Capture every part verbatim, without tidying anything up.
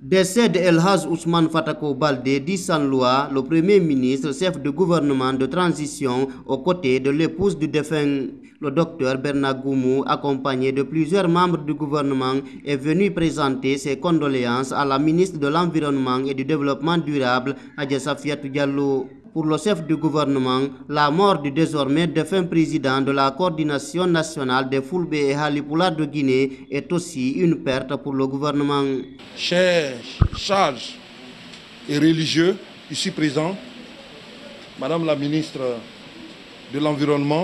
Décès de El Hadj Ousmane Fatako Baldé, dit sans loi, le Premier ministre, chef de gouvernement de transition, aux côtés de l'épouse du défunt, le docteur Bernard Goumou, accompagné de plusieurs membres du gouvernement, est venu présenter ses condoléances à la ministre de l'Environnement et du Développement durable, Adja Safiatou Diallo. Pour le chef du gouvernement, la mort du désormais défunt président de la coordination nationale des Fulbe et Halipoula de Guinée est aussi une perte pour le gouvernement. Chers sages et religieux ici présents, Madame la ministre de l'Environnement,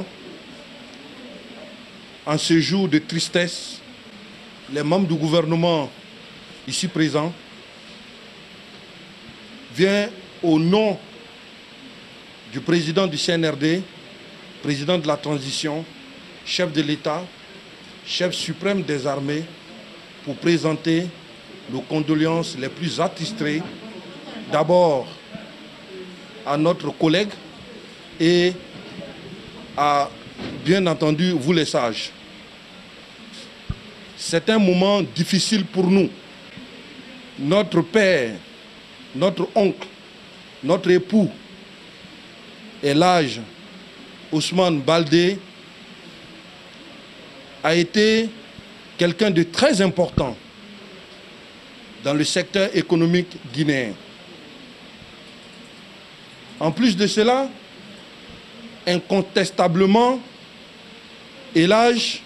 en ce jour de tristesse, les membres du gouvernement ici présents viennent au nom du président du C N R D, président de la transition, chef de l'État, chef suprême des armées, pour présenter nos condoléances les plus attristées, d'abord à notre collègue et à, bien entendu, vous les sages. C'est un moment difficile pour nous. Notre père, notre oncle, notre époux, El Hadj Ousmane Baldé a été quelqu'un de très important dans le secteur économique guinéen. En plus de cela, incontestablement, El Hadj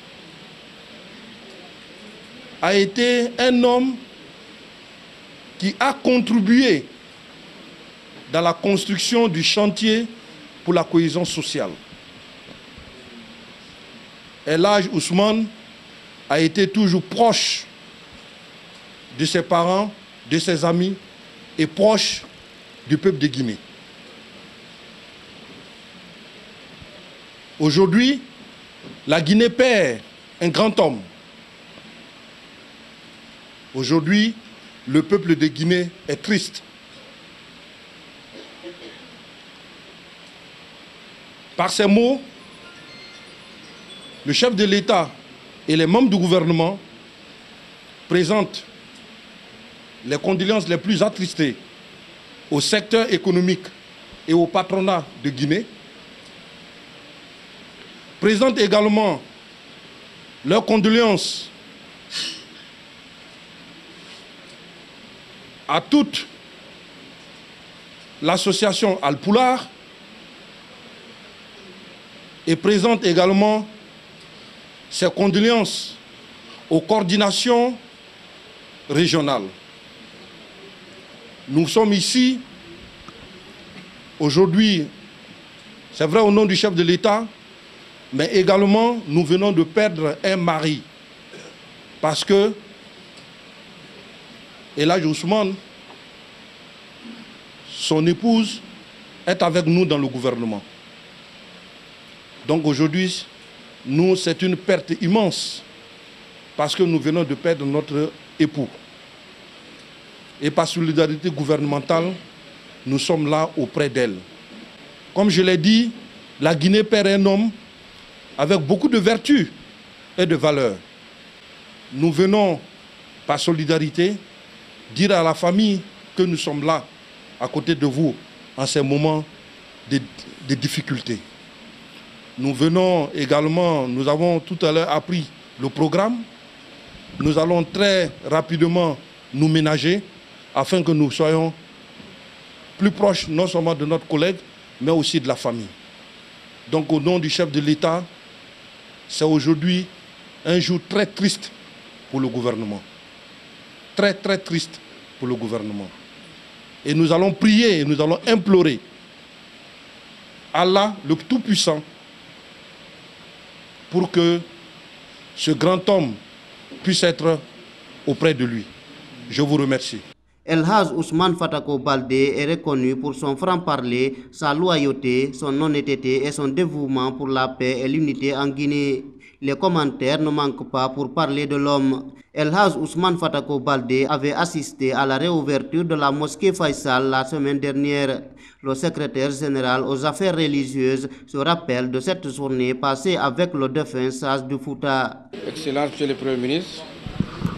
a été un homme qui a contribué dans la construction du chantier pour la cohésion sociale. El Hadj Ousmane a été toujours proche de ses parents, de ses amis et proche du peuple de Guinée. Aujourd'hui, la Guinée perd un grand homme. Aujourd'hui, le peuple de Guinée est triste. Par ces mots, le chef de l'État et les membres du gouvernement présentent les condoléances les plus attristées au secteur économique et au patronat de Guinée, présentent également leurs condoléances à toute l'association Alpulaar et présente également ses condoléances aux coordinations régionales. Nous sommes ici aujourd'hui, c'est vrai au nom du chef de l'État, mais également nous venons de perdre un mari parce que El Hadj Ousmane, son épouse, est avec nous dans le gouvernement. Donc aujourd'hui, nous, c'est une perte immense parce que nous venons de perdre notre époux. Et par solidarité gouvernementale, nous sommes là auprès d'elle. Comme je l'ai dit, la Guinée perd un homme avec beaucoup de vertus et de valeurs. Nous venons, par solidarité, dire à la famille que nous sommes là, à côté de vous, en ces moments de, de difficultés. Nous venons également, nous avons tout à l'heure appris le programme. Nous allons très rapidement nous ménager afin que nous soyons plus proches non seulement de notre collègue, mais aussi de la famille. Donc au nom du chef de l'État, c'est aujourd'hui un jour très triste pour le gouvernement. Très très triste pour le gouvernement. Et nous allons prier et nous allons implorer Allah, le Tout-Puissant, pour que ce grand homme puisse être auprès de lui. Je vous remercie. El Hadj Ousmane Fatako Baldé est reconnu pour son franc-parler, sa loyauté, son honnêteté et son dévouement pour la paix et l'unité en Guinée. Les commentaires ne manquent pas pour parler de l'homme. El Hadj Ousmane Fatako Baldé avait assisté à la réouverture de la mosquée Faisal la semaine dernière. Le secrétaire général aux affaires religieuses se rappelle de cette journée passée avec le défunt sage du Fouta. Excellence, Monsieur le Premier ministre,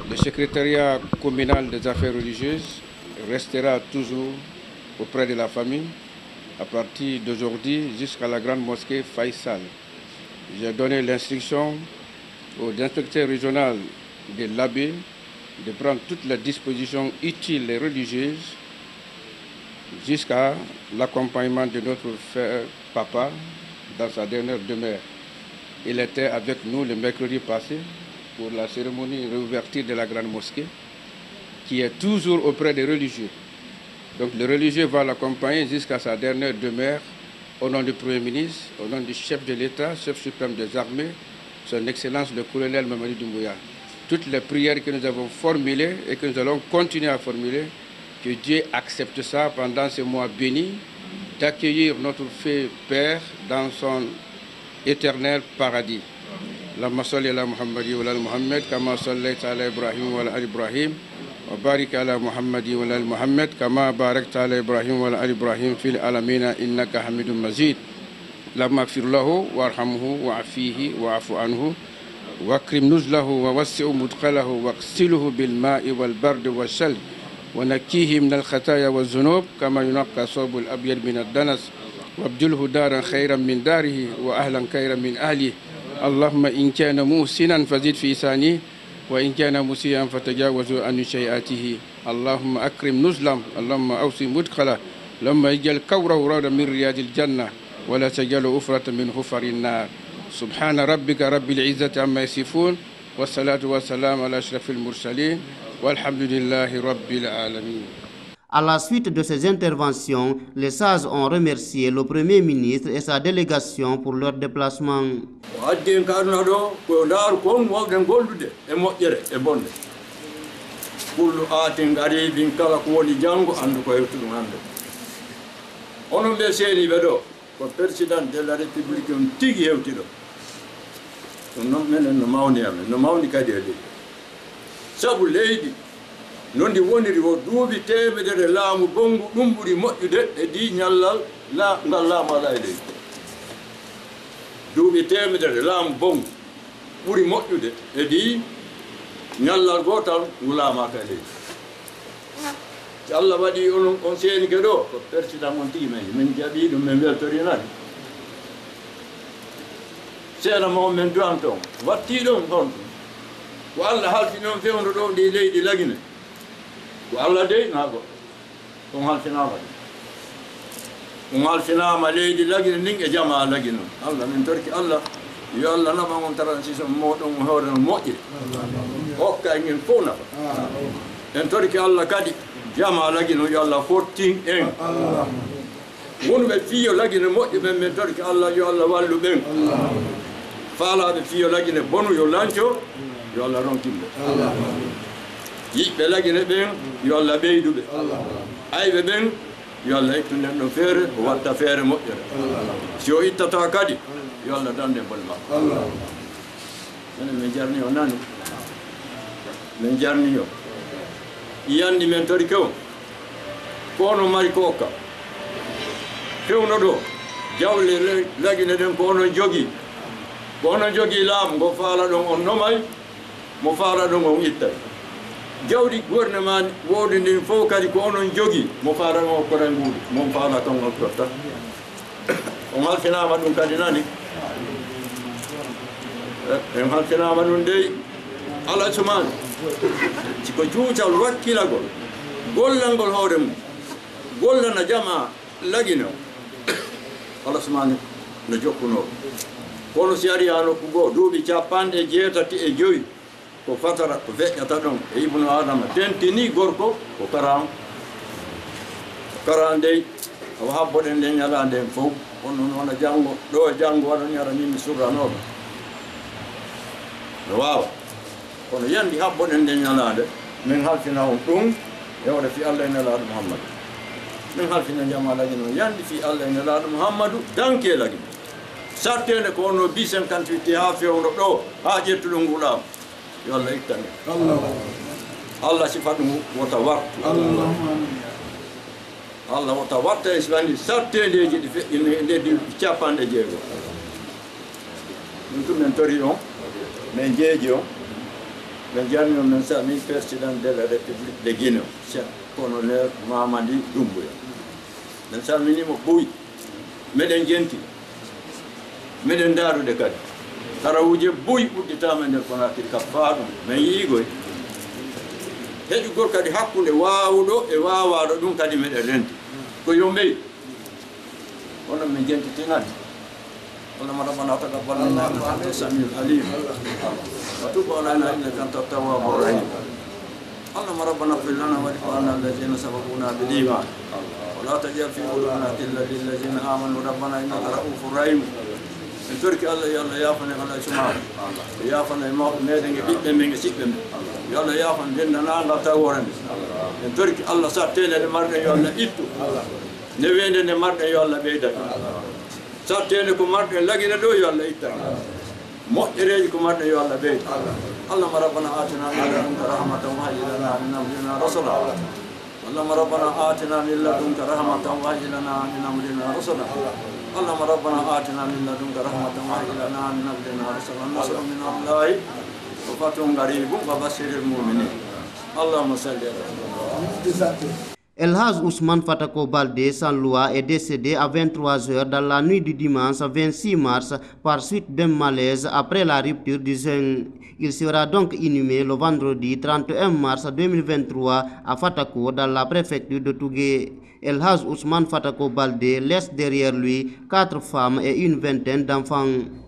Le secrétariat communal des affaires religieuses restera toujours auprès de la famille à partir d'aujourd'hui jusqu'à la grande mosquée Faisal. J'ai donné l'instruction aux inspecteurs régionaux de l'abbé de prendre toutes les dispositions utiles et religieuses jusqu'à l'accompagnement de notre frère papa dans sa dernière demeure. Il était avec nous le mercredi passé pour la cérémonie réouverture de la grande mosquée, qui est toujours auprès des religieux. Donc le religieux va l'accompagner jusqu'à sa dernière demeure au nom du Premier ministre, au nom du chef de l'État, chef suprême des armées, son Excellence le colonel Mamadi Doumbouya. Toutes les prières que nous avons formulées et que nous allons continuer à formuler, que Dieu accepte ça pendant ce mois béni, d'accueillir notre fait Père dans son éternel paradis. Allahumma salli ala Muhammadi wa ala Muhammad kama sallaita ala Ibrahim wa ala ali Ibrahim wa barik ala Muhammadi wa ala ali Muhammad kama barakta ala Ibrahim wa ala ali Ibrahim fil alamina innaka Hamidum Majid. Allahumma ighfir lahu warhamhu wa'afihi wa'fu anhu واكرم نزله ووسع مدخله واغسله بالماء والبرد والثلج ونكيه من الخطايا والذنوب كما ينقى الثوب الابيض من الدنس وابدله دارا خيرا من داره واهلا خيرا من اهله اللهم ان كان محسنا فزد في ثانيه وان كان مسيئا فتجاوز عن سيئاته اللهم اكرم نزله اللهم اوسع مدخله اللهم اجعل كوره روضا من رياض الجنه ولا تجعله أفرة من حفر النار سبحان ربك رب العزة عما يصفون والصلاة والسلام على أشرف المرسلين والحمد لله رب العالمين. À la suite de ces interventions, les sages ont remercié le Premier ministre et sa délégation pour leur déplacement. Ko président de la République on tigi hewtiɗo ɗum noon minen no mawni amen no mawni kadi e leydi sabu leydi nondi woniri o duuɓi temedere laamu gongu ɗum ɓuri moƴƴude e di ñallal la ngal laamu ala e leydi duuɓi temedere laamu bongu ɓuri moƴƴude e di ñallal gotal ngu laamaka e leydi so Allah waɗi on on seeni ke ɗo ko président on tigi men min jaɓi ɗum min weltorinani seeɗa mo men duwan toon watti ɗon ɗon ko Allah halfi noon fewno ɗo ndi leydi lagine ko Allah dey naa goɗɗo ɗum halfinama ɗum halfinama leydi lagine ndin e jama lagine on Allah min torki Allah yo Allah naɓa on transition moɗon hoore no moƴƴiri hokka en fof nafa en torki Allah kadi jama lagino yo Allah fortin en wonɓe fiyo lagine moƴƴe ɓen min torki Allah yo Allah wallu ɓen faalaɓe fiyo lagine bonu yo lanco yo Allah ronkimɓe yiɓɓe lagine ɓen yo Allah ɓeyduɓe ayɓe ɓen yo Allah ittu nen ɗo feere o watta feere moƴƴere si o ittata kadi yo Allah dande bone makko enen min jarni o nani min jarni o yandi men tori kew kono mari kokka fewno ɗo jawle lagine ɗen ko onon jogi ko onon jogi laamu ngo faala ɗon on nomay mo faala ɗon on ittay jawdi gouvernement woodi ndin fof kadi ko onon jogi mo faala o kora nguuɗi mon faala ton on totta on halfinama ɗum kadi nani en halfinama ɗum dey ala sumani siko juutal wakkilagol gollangol hoore mum gollana jama lagino ala sumani no jokkuno kono si ari ha nokku goo duuɓi capanɗe jeetati e joyi ko fatara ko feƴƴata ɗon e ibnu adama tentini gorko ko karan karan dey awa habboɗen nden ñalande en fof on non wona janngo ɗo e janngo waɗon yara mimi surranoɓe no wawa kono yandi habboɗen nden ñalande min halfina on ɗum yewde fi Allah e nelaɗo Muhammadu min halfina jamalaji noon yandi fi Allah e nelaɗo Muhammadu danke lagi sartede ko ono bi cinquante-huit ha fewno ɗo ha ƴettuɗo nguɗam yo Allah ittane Allah sifa ɗum wota wartu Allah wota warta e siwandi sartedeji ɗi feƴƴine ndedi capanɗe jeego ɗum tum men tori on min jeeji on men jarni men sami président de la république de Guinée chef colonel Mamadi Doumbouya men salmini mo ɓooyi meɗen jenti meɗen daarude kadi tarawuje boyi ɓuɗɗitama nder Conakry ka faa ɗum men yiigoy heƴugol kadi hakkude waawuɗo e waawaɗo ɗum kadi meɗen renti ko yo mbeyi kono min jentitinade اللهم ربنا تقبل منا انك انت السميع العليم وتب علينا انك انت التواب الرحيم اللهم ربنا اغفر لنا ولاخواننا الذين سبقونا بالايمان ولا تجعل في قلوبنا غلا للذين امنوا ربنا انك رؤوف رحيم en torki Allah yo Allah yafane Allah subhanahu yafane mawɓe meɗen e ɓiɓɓe men e siɓɓe men yo Allah yafan dennanagal taw worande en torki Allah sa tenede marɗen yo Allah ittu ne wende nde marɗen yo Allah ɓeydaki sattene ko marɗen lagina ɗo yo Allah itta moƴƴereji ko marɗen yo Allah ɓeyda allahumma rabbana atina min ladunka rahmatan wa hayyi lana min amrina rasula allahumma rabbana atina min ladunka rahmatan wa hayyi lana min amrina rasula اللهم ربنا آتنا من لدنك رحمة وهب لنا من أمرنا رشدا نصر من الله وفتح قريب وبشر المؤمنين اللهم صل على El Hadj Ousmane Fatako Baldé Sanloua est décédé à vingt-trois heures dans la nuit du dimanche vingt-six mars par suite d'un malaise après la rupture du jeûne. Il sera donc inhumé le vendredi trente et un mars deux mille vingt-trois à Fatako dans la préfecture de Tougué. El Hadj Ousmane Fatako Baldé laisse derrière lui quatre femmes et une vingtaine d'enfants.